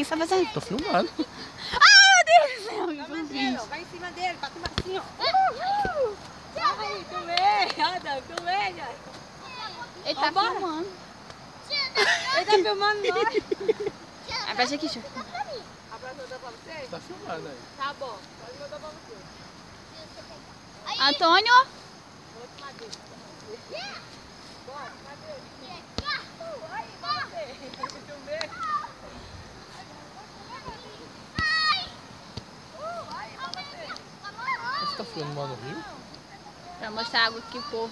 você tá fazendo? Tô filmando. Meu Deus do céu, eu vi. Vai em cima dele, pra cima assim, ó. Ai, tu vê, Adam, tu vê, já. Ele tá filmando. Ele tá filmando nós. Abaixa aqui, Chu. Abraço, mandar pra você? Tá filmando aí. Tá bom, pode mandar pra você. Antônio. Vou tomar dele. Bora, cadê? Vai, você. Tu vê? Você tá filmando o rio? Pra mostrar a água aqui, povo.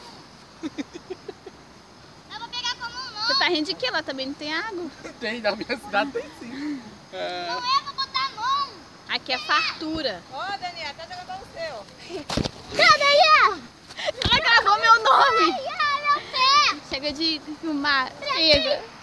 Eu vou pegar com a mão, não. Você tá rindo de quê? Lá também não tem água. Tem, na minha cidade tem sim. Não é, vou botar a mão. Aqui é fartura. Ó, Daniela, tá jogando pra você, ó. Cadê? Ela gravou meu nome. Ai, meu pé. Chega de filmar. Chega.